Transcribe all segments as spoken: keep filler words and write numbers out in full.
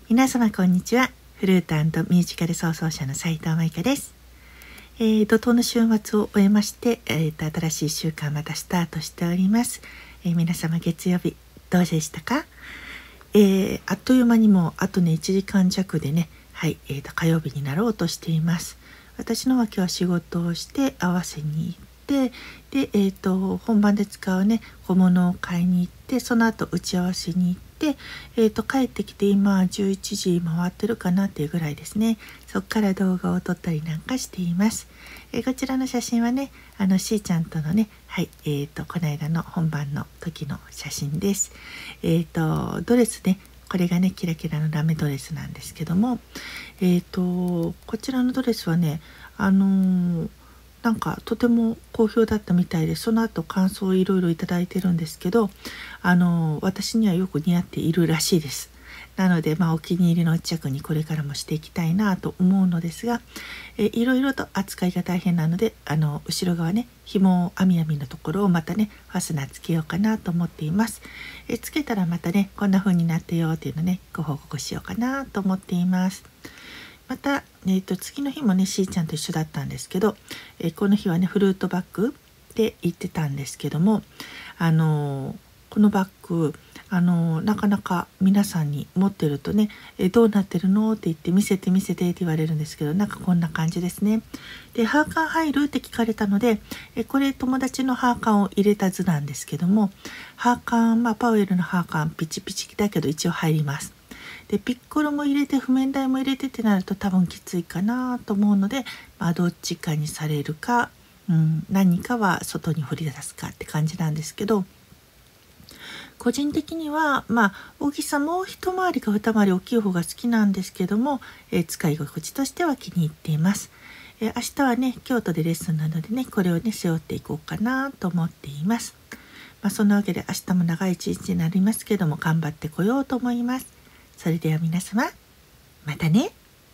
皆様こんにちは。フルート&ミュージカル創造者の斉藤舞香です。えー、怒涛の週末を終えまして、えー、と新しい週間またスタートしております。えー、皆様月曜日どうでしたか？えー、あっという間にもあとねいちじかん弱でね、はい、えー、と火曜日になろうとしています。私のは今日は仕事をして合わせに行ってで、えー、と本番で使うね小物を買いに行ってその後打ち合わせに行ってで、えー、と帰ってきて今じゅういちじ回ってるかなっていうぐらいですね。そこから動画を撮ったりなんかしています。えー、こちらの写真はねあのしーちゃんとのねはいえー、とこの間の本番の時の写真です。えー、とドレスねこれがねキラキラのラメドレスなんですけども、えー、とこちらのドレスはねあのーなんかとても好評だったみたいで、その後感想をいろいろいただいてるんですけど、あの私にはよく似合っているらしいです。なので、まあ、お気に入りの一着にこれからもしていきたいなと思うのですが、えいろいろと扱いが大変なので、あの後ろ側ね紐編み編みのところをまたねファスナーつけようかなと思っています。えつけたらまたねこんな風になってよっていうのねご報告しようかなと思っています。また、えー、と次の日もねしーちゃんと一緒だったんですけど、えー、この日はねフルートバッグで行ってたんですけども、あのーこのバッグ、あのーなかなか皆さんに持ってるとね、えーどうなってるのって言って見せて見せてって言われるんですけど、なんかこんな感じですね。でハーカン入るって聞かれたので、えーこれ友達のハーカンを入れた図なんですけども、ハーカン、まあ、パウエルのハーカンピチピチだけど一応入ります。でピッコロも入れて譜面台も入れてってなると多分きついかなと思うので、まあ、どっちかにされるか、うん、何かは外に振り出すかって感じなんですけど、個人的にはまあ大きさも一回りか二回り大きい方が好きなんですけども、えー使い心地としては気に入っています。えー明日はね京都でレッスンなのでねこれをね背負っていこうかなと思っています。まあ、そんなわけで明日も長い一日になりますけども頑張ってこようと思います。それでは皆様またね。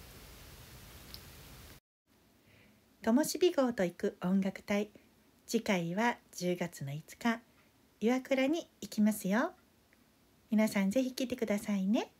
ともしび号と行く音楽隊、次回はじゅうがつのいつか岩倉に行きますよ。皆さんぜひ来てくださいね。